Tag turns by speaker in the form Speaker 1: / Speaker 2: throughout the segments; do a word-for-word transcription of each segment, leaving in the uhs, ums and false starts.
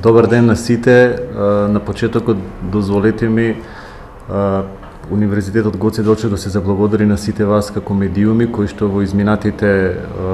Speaker 1: Добар ден на сите. На почетокот дозволете ми Универзитетот Гоце Делчев да се заблагодари на сите вас како медиуми кои што во изминатите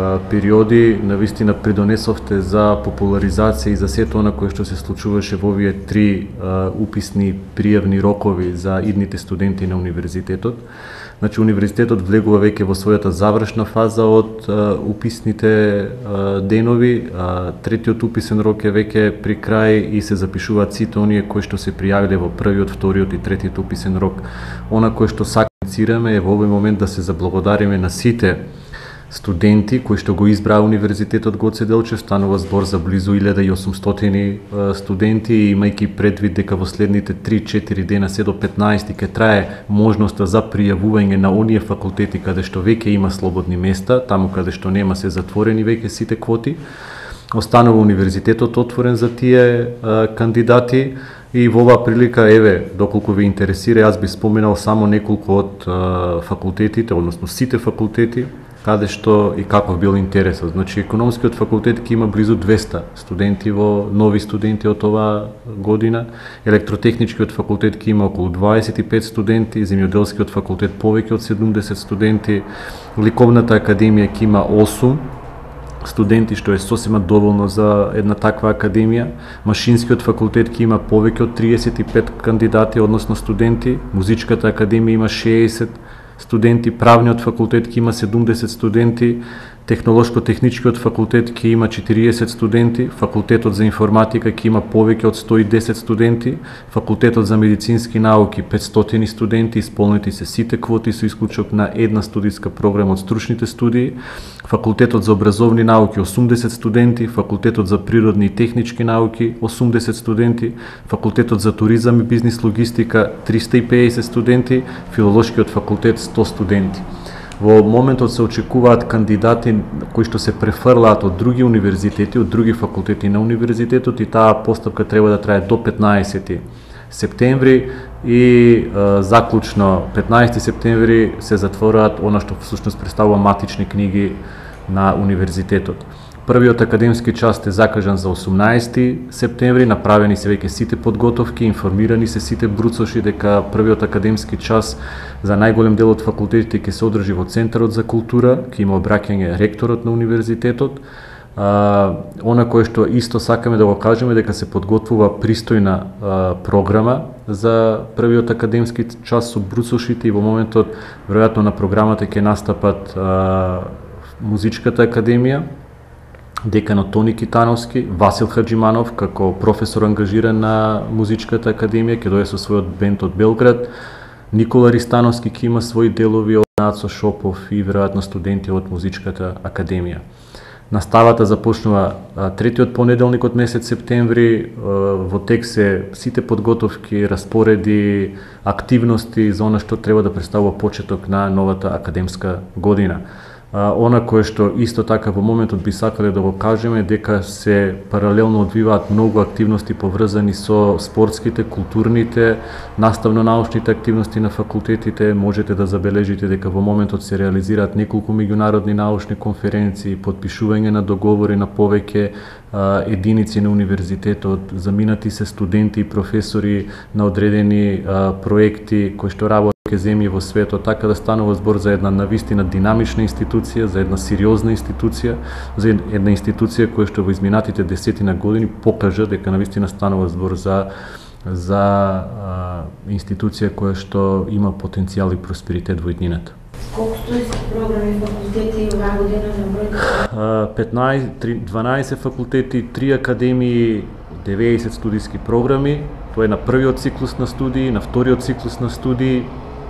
Speaker 1: периоди навистина придонесовте за популаризација и за сето она кое што се случуваше во овие три уписни пријавни рокови за идните студенти на универзитетот. Значи, универзитетот влегува веќе во својата завршна фаза од а, уписните а, денови. А, третиот уписен рок е веќе при крај и се запишуваат сите оние кои што се пријавиле во првиот, вториот и третиот уписен рок. Она кое што сакаме е во овој момент да се заблагодариме на сите студенти кои што го избраа Универзитетот Гоце Делчев. Станува збор за близу илјада и осумстотини студенти, имајќи предвид дека во следните три-четири дена се до петнаесети ќе трае можноста за пријавување на оние факултети каде што веќе има слободни места, таму каде што нема се затворени веќе сите квоти. Останува универзитетот отворен за тие а, кандидати. И во оваа прилика, еве, доколку ви интересира, јас би споменал само неколку од а, факултетите, односно сите факултети, каде што и каков бил интересот. Значи, економскиот факултет ќе има близу двеста студенти во нови студенти од оваа година, електротехничкиот факултет ќе има околу дваесет и пет студенти, земјоделскиот факултет повеќе од седумдесет студенти, ликовната академија ќе има осум студенти, што е сосема доволно за една таква академија. Машинскиот факултет ќе има повеќе од триесет и пет кандидати, односно студенти. Музичката академија има шеесет студенти, правниот факултет ќе има седумдесет студенти, технолошко-техничкиот факултет ќе има четириесет студенти, факултетот за информатика ќе има повеќе од сто и десет студенти, факултетот за медицински науки петстотини студенти, исполнети се сите квоти со исклучок на една студиска програма од стручните студии, факултетот за образовни науки осумдесет студенти, факултетот за природни и технички науки осумдесет студенти, факултетот за туризам и бизнис логистика триста и педесет студенти, филолошкиот факултет сто студенти. Во моментот се очекуваат кандидати кои што се префрлаат од други универзитети, од други факултети на универзитетот, и таа постапка треба да трае до петнаесети септември и е, заклучно петнаесети септември се затвораат она што всушност представува матични книги на универзитетот. Првиот академски час е закажан за осумнаесети септември, направени се веќе сите подготовки, информирани се сите бруцоши дека првиот академски час за најголем дел од факултетите ќе се одржи во Центарот за култура, ќе има обраќање ректорот на универзитетот. А, она кое што исто сакаме да го кажеме дека се подготвува пристојна а, програма за првиот академски час со бруцошите, и во моментот веројатно на програмата ќе настапат а, музичката академија, деканот Тони Китановски, Васил Хаджиманов како професор ангажиран на музичката академија ќе дојде со својот бенд од Белград, Никола Ристановски ќе има своји делови, од Нацо Шопов и веројатно студенти од музичката академија. Наставата започнува а, третиот понеделник од месец септември. А, во тек се сите подготовки, распореди, активности за она што треба да представува почеток на новата академска година. А, она кое што исто така во моментот би сакале да го кажеме дека се паралелно одвиваат многу активности поврзани со спортските, културните, наставно-научните активности на факултетите. Можете да забележите дека во моментот се реализираат неколку меѓународни научни конференции, подпишување на договори на повеќе а, единици на универзитетот, заминати се студенти и професори на одредени а, проекти кои што работат земји во светот, така да станува збор за една навистина динамична институција, за една сериозна институција, за една институција која што во изминатите десетина години покажа дека навистина станува збор за за а, институција која што има потенцијал и просперитет во иднината.
Speaker 2: Колку студиски програми факултети оваа година на број?
Speaker 1: петнаесет, дванаесет факултети, три академии, деветдесет студиски програми. Тоа е на првиот циклус на студии, на вториот циклус на студии.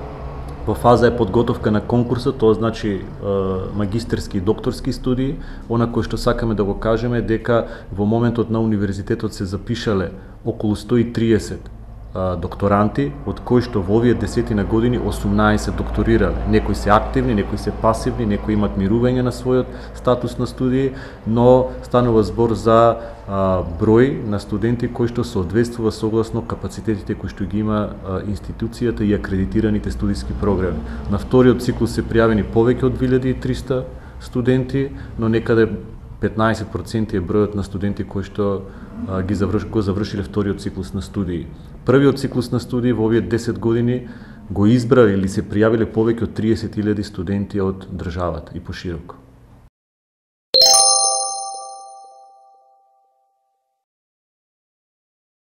Speaker 1: Во фаза е подготовка на конкурсот, тоа значи е, магистерски и докторски студии. Она кое што сакаме да го кажеме дека во моментот на универзитетот се запишале околу сто и триесет а, докторанти, од кои што во овие десетина години осумнаесет докторирале. Некои се активни, некои се пасивни, некои имаат мирување на својот статус на студии, но станува збор за а, број на студенти кои што соодветствува согласно капацитетите кои што ги има а, институцијата и акредитираните студиски програми. На вториот циклус се пријавени повеќе од две илјади и триста студенти, но некаде петнаесет проценти е бројот на студенти кои што а, ги заврш, го завршиле вториот циклус на студии. Првиот циклус на студии во овие десет години го избрали или се пријавиле повеќе од триесет илјади студенти од државата и пошироко.